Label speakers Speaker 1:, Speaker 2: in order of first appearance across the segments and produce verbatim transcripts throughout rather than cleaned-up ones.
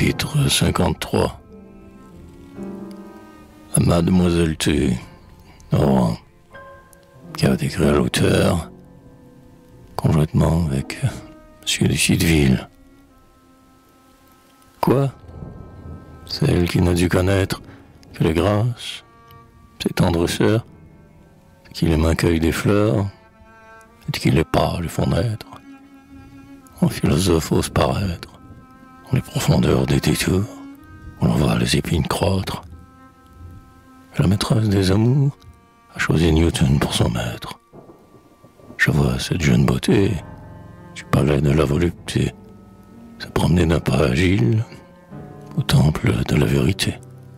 Speaker 1: Chapitre cinquante-trois. À Mademoiselle T. Laurent, qui a écrit à l'auteur, conjointement avec Monsieur de Chideville. Quoi? Celle qui n'a dû connaître que les grâces, ses tendres sœurs, qui les mains cueillent des fleurs, et qui les pas les font naître. En philosophe ose paraître, dans les profondeurs des détours, où l'on voit les épines croître. La maîtresse des amours a choisi Newton pour son maître. Je vois cette jeune beauté du palais de la volupté se promener d'un pas agile au temple de la vérité.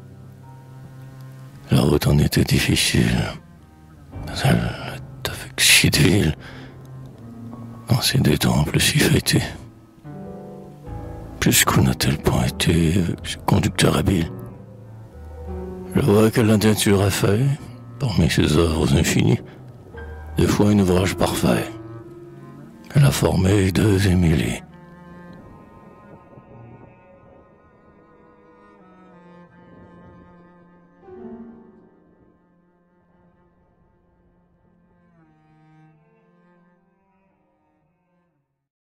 Speaker 1: La route en était difficile, mais elle est avec Chideville dans ces deux temples si fêtés. Jusqu'où n'a-t-elle point été avec ce conducteur habile? Je vois que la nature a fait, parmi ses œuvres infinies, deux fois un ouvrage parfait. Elle a formé deux Émilie,